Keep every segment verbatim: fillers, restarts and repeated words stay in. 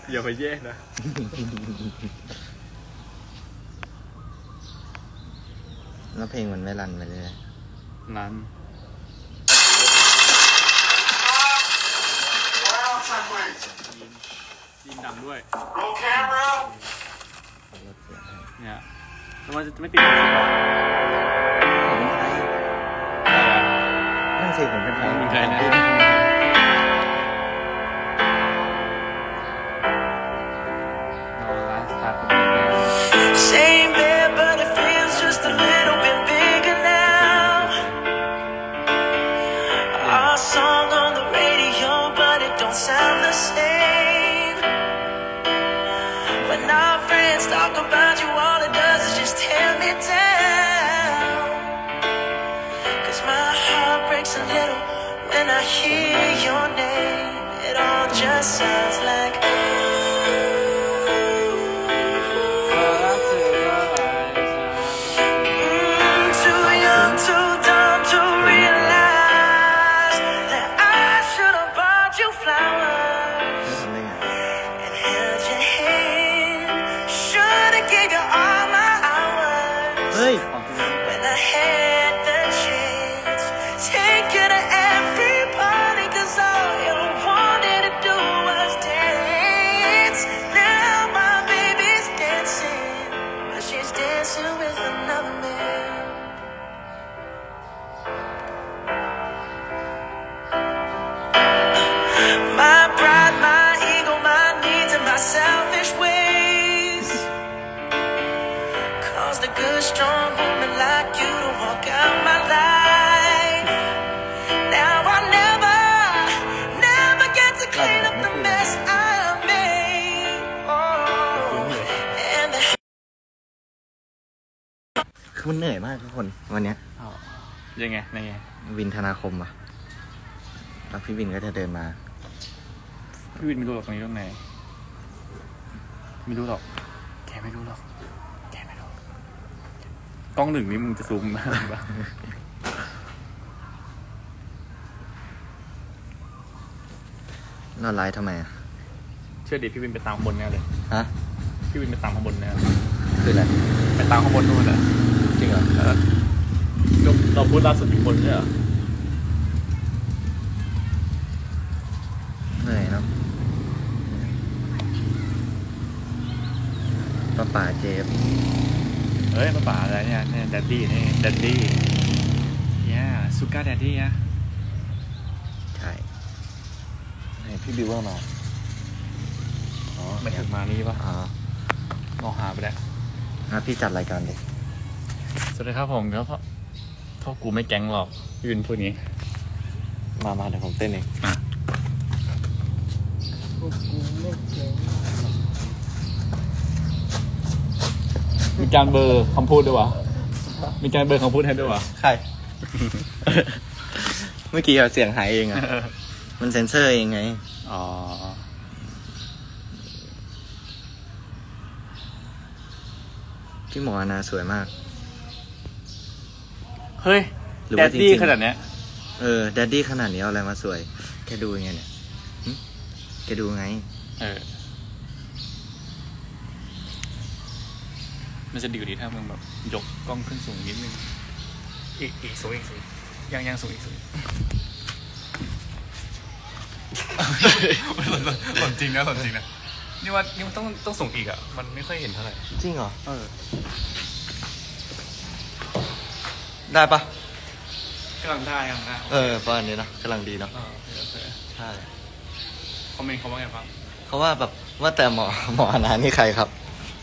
อย่าไปแย่นะแล้วเพลงมันไม่รันไปเลยรันยิงดังด้วยเนี่ยแล้วมันจะไม่ติดนั่นสิผมเป็นใครเป็นใครนะ Same bed, but it feels just a little bit bigger now. Our song on the radio, but it don't sound the same. When our friends talk about you, all it does is just tear me down. Cause my heart breaks a little when I hear your name. It all just sounds like when I had the chance. Take it to everybody, cause all you wanted to do was dance. Now my baby's dancing, but she's dancing with another man. My pride, my ego, my needs, and my selfish ways caused a good, strong woman like you to walk out my life. Now I never, never get to clean up the mess I made. Oh, and the คือมันเหนื่อยมากทุกคนวันนี้ยังไงยังไงวินธนาคมอ่ะแล้วพี่วินก็จะเดินมาพี่วินไม่รู้หรอกตรงนี้ตรงไหนไม่รู้หรอกแกไม่รู้หรอกแกไม่รู้กล้องหนึ่งนี้มึงจะซูมมาบ้างนอนไลฟ์ทำไมอ่ะเชื่อดิพี่วินไปตามข้างบนแน่เลยฮะพี่วินไปตามข้างบนแน่คืออะไรไปตามข้างบนนู่นอ่ะจริงเหรอเราพูดล่าสุดอีกคนใช่เหรอเหนื่อยเนาะป้าป่าเจฟเฮ้ยป้าป๋าอะไรเนี่ยเนี่ยแดดดี้นี่แดดดี้เนี่ยซูก้าแดดดี้อะใช่ให้พี่บิวเวอร์มาอ๋อไม่ถึงมานี่ปะอ๋อมองหาไปแล้วอ่ะพี่จัดรายการเด็กสวัสดีครับผมแล้วพ่อพ่อกูไม่แก๊งหรอกยืนพูดนี้มามาเดี๋ยวผมเต้นเองอ่ะมีการเบอร์คำพูดด้วยวะมีการเบอร์คำพูดให้ด้วยวะใคร เมื่อกี้เสียงหายเองอ่ะ มันเซ็นเซอร์เองไงอ๋อพี่หมอนาสวยมากเฮ้ยแดดดี้ขนาดเนี้ยเออแดดดี้ขนาดนี้เอาอะไรมาสวยแกดูยังไงเนี่ยแกดูไงเออมันจะดีกว่าดีถ้ามึงแบบยกกล้องขึ้นสูงนิดนึงอีกอีกสูงอีกสูงยังยังสูงอีกสูงหล่นจริงนะหล่นจริงนะนี่ว่านี่มันต้องต้องส่งอีกอ่ะมันไม่ค่อยเห็นเท่าไหร่จริงเหรอเออได้ปะกำลังได้กำลังได้เออประมาณนี้นะกำลังดีเนาะใช่คอมเมนต์เขาว่าไงบ้างเขาว่าแบบว่าแต่หมอหมออนานี่ใครครับ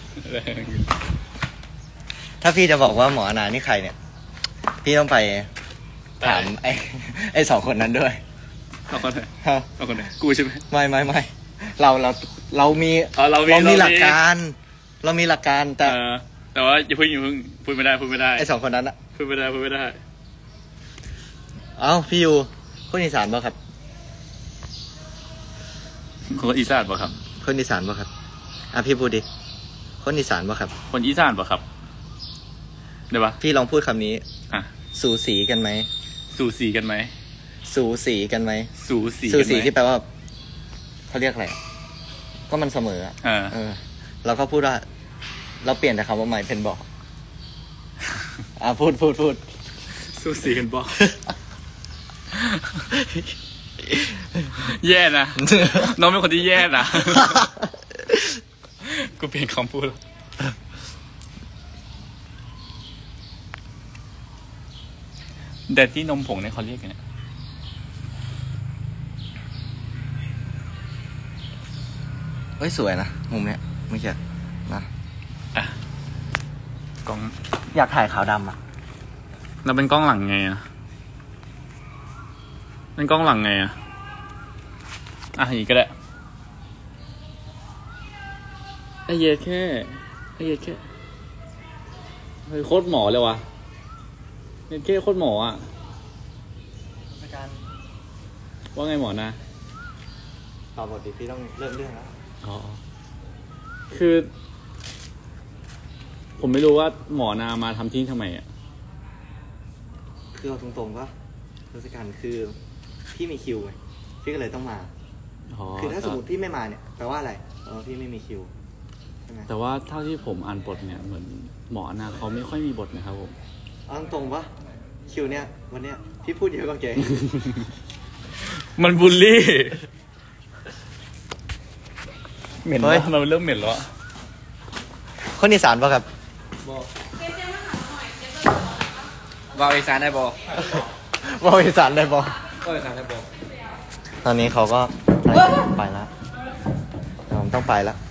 ถ้าพี่จะบอกว่าหมออนานี่ใครเนี่ยพี่ต้องไปถามไอ้ไอ้สองคนนั้นด้วยเอาคนไหนเอาคนไหนกูใช่ไหมไม่ไม่ไม่เราเราเรามีเรามีหลักการเรามีหลักการแต่แต่ว่าอย่าเพิ่งอย่าเพิ่งพูดไม่ได้พูดไม่ได้ไอ้สองคนนั้นอะพูดไม่ได้พูดไม่ได้เอ้าพี่ยูคนอีสานป่ะครับคนอีสานป่ะครับคนอีสานป่ะครับอ่ะพี่พูดดิคนอีสานป่ะครับคนอีสานป่ะครับเดี๋ยวป่ะพี่ลองพูดคำนี้อ่ะสูสีกันไหมสูสีกันไหมสูสีกันไหมสูสีสูสีที่แปลว่าเขาเรียกอะไรก็มันเสมอเออเออเราก็พูดว่า เราเปลี่ยนแต่คำว่าไม่เป็นบอกอ่ะพูดพูดพูดสู้สีกันบอก แย่นะ น้องเป็นคนที่แย่นะ กูเปลี่ยนคำพูดแล้วแดดที่นมผงเนี่ยเขาเรียกกันเนี่ยเฮ้ยสวยนะมุมเนี้ยไม่ใช่นะอ่ะกล้องอยากถ่ายขาวดำอ่ะเราเป็นกล้องหลังไงอ่ะเป็นกล้องหลังไงอ่ะอ่ะอย่างนี้ก็ได้ไอ้เหี้ยแค่ไอ้เหี้ยแค่เฮ้ยโคตรหมอเลยวะเป็นแค่โคตรหมออ่ะว่าไงหมอนะต่อบทดิพี่ต้องเริ่มเรื่องแล้วอ๋อคือ ผมไม่รู้ว่าหมอนามาทำที่ทำไมอ่ะคือเอาตรงๆก็ทศกัณฐ์คือพี่มีคิวไงพี่ก็เลยต้องมา คือถ้าสมมติพี่ไม่มาเนี่ยแปลว่าอะไรแปลว่าพี่ไม่มีคิวใช่ไหมแต่ว่าเท่าที่ผมอ่านบทเนี่ยเหมือนหมอนาเขาไม่ค่อยมีบทนะครับผมเอาตรงๆว่าคิวเนี่ยวันเนี้ยพี่พูดเยอะกว่าแกมันบูลลี่เหม็นวะเราเริ่มเหม็นแล้วอะคนอีสานป่ะครับวาวอีสานได้บอว่าอีสานได้ป่ะวาวอีสานได้บอตอนนี้เขาก็ไปแล้วผมต้องไปแล้ว